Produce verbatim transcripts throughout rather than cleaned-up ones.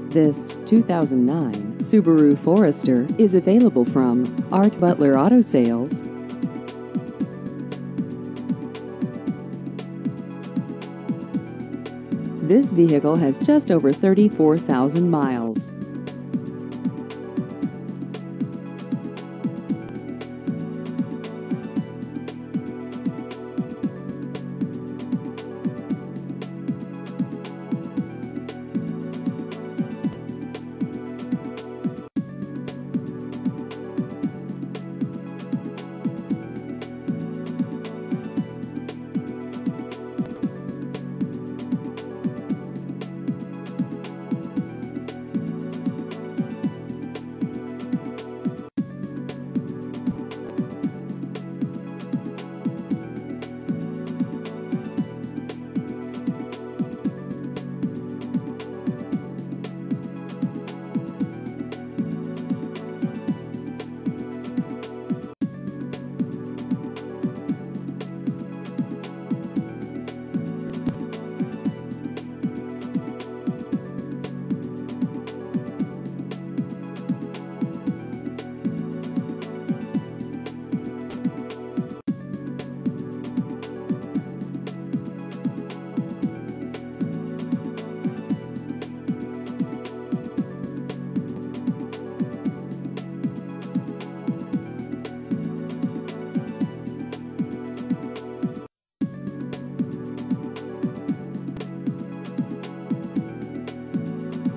This two thousand nine Subaru Forester is available from Art Butler Auto Sales. This vehicle has just over thirty-four thousand miles.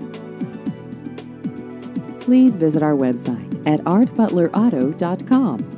Please visit our website at art butler auto dot com.